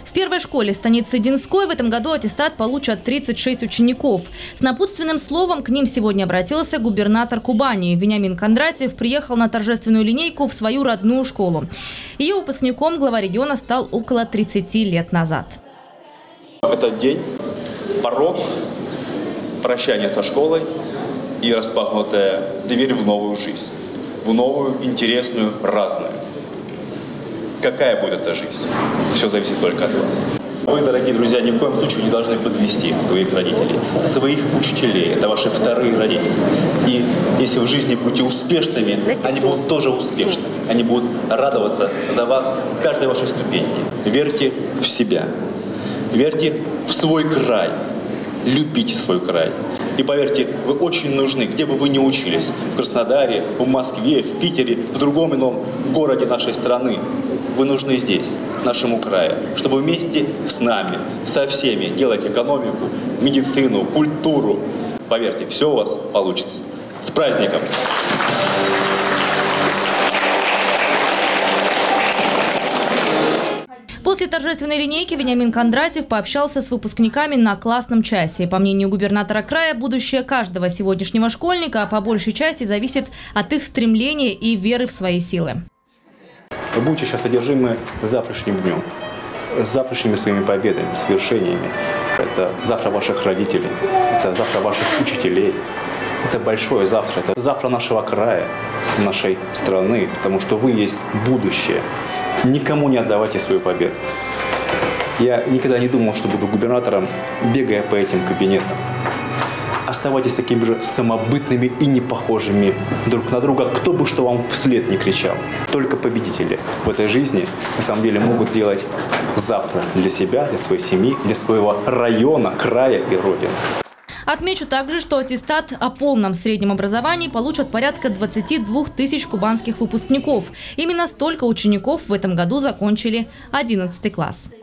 В первой школе станицы Динской в этом году аттестат получат 36 учеников. С напутственным словом к ним сегодня обратился губернатор Кубани. Вениамин Кондратьев приехал на торжественную линейку в свою родную школу. Ее выпускником глава региона стал около 30 лет назад. Этот день, порог, прощание со школой и распахнутая дверь в новую жизнь. В новую, интересную, разную. Какая будет эта жизнь? Все зависит только от вас. Вы, дорогие друзья, ни в коем случае не должны подвести своих родителей, своих учителей. Это ваши вторые родители. И если в жизни будете успешными, они будут тоже успешными. Они будут радоваться за вас в каждой вашей ступеньке. Верьте в себя. Верьте в свой край. Любите свой край. И поверьте, вы очень нужны, где бы вы ни учились. В Краснодаре, в Москве, в Питере, в другом ином городе нашей страны. Вы нужны здесь, нашему краю, чтобы вместе с нами, со всеми делать экономику, медицину, культуру. Поверьте, все у вас получится. С праздником! После торжественной линейки Вениамин Кондратьев пообщался с выпускниками на классном часе. По мнению губернатора края, будущее каждого сегодняшнего школьника по большей части зависит от их стремления и веры в свои силы. Вы будете сейчас одержимы завтрашним днем, завтрашними своими победами, свершениями. Это завтра ваших родителей, это завтра ваших учителей. Это большое завтра, это завтра нашего края, нашей страны, потому что вы есть будущее. Никому не отдавайте свою победу. Я никогда не думал, что буду губернатором, бегая по этим кабинетам. Оставайтесь такими же самобытными и непохожими друг на друга, кто бы что вам вслед не кричал. Только победители в этой жизни на самом деле могут сделать завтра для себя, для своей семьи, для своего района, края и родины. Отмечу также, что аттестат о полном среднем образовании получат порядка 22 тысяч кубанских выпускников. Именно столько учеников в этом году закончили 11 класс.